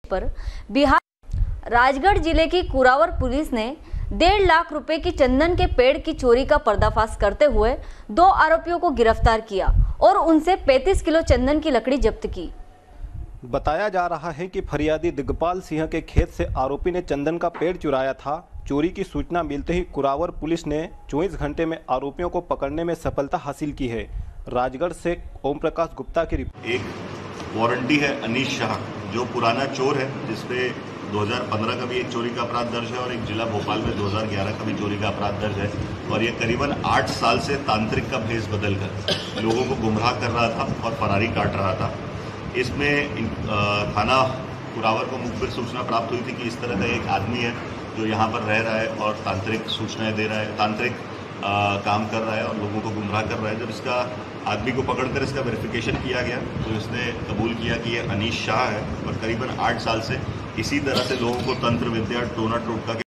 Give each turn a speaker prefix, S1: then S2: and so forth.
S1: पर बिहार राजगढ़ जिले की कुरावर पुलिस ने 1.5 लाख रुपए की चंदन के पेड़ की चोरी का पर्दाफाश करते हुए 2 आरोपियों को गिरफ्तार किया और उनसे 35 किलो चंदन की लकड़ी जब्त की।
S2: बताया जा रहा है कि फरियादी दिग्पाल सिंह के खेत से आरोपी ने चंदन का पेड़ चुराया था। चोरी की सूचना मिलते ही कुरावर पुलिस ने 24 घंटे में आरोपियों को पकड़ने में सफलता हासिल की है। राजगढ़ से ओम प्रकाश गुप्ता की रिपोर्ट।
S3: एक वारंटी है अनीश शाह, जो पुराना चोर है, जिसपे 2015 का भी एक चोरी का अपराध दर्ज है और एक जिला भोपाल में 2011 का भी चोरी का अपराध दर्ज है। और ये करीबन 8 साल से तांत्रिक का भेष बदलकर लोगों को गुमराह कर रहा था और फरारी काट रहा था। इसमें थाना कुरावर को मुखबिर सूचना प्राप्त हुई थी कि इस तरह का एक आदमी है जो यहाँ पर रह रहा है और तांत्रिक सूचनाएं दे रहा है, तांत्रिक काम कर रहा है और लोगों को गुमराह कर रहा है। जब इसका आदमी को पकड़कर इसका वेरिफिकेशन किया गया तो इसने कबूल किया कि ये अनीश शाह है और करीबन 8 साल से इसी तरह से लोगों को तंत्र विद्या टोना टोटका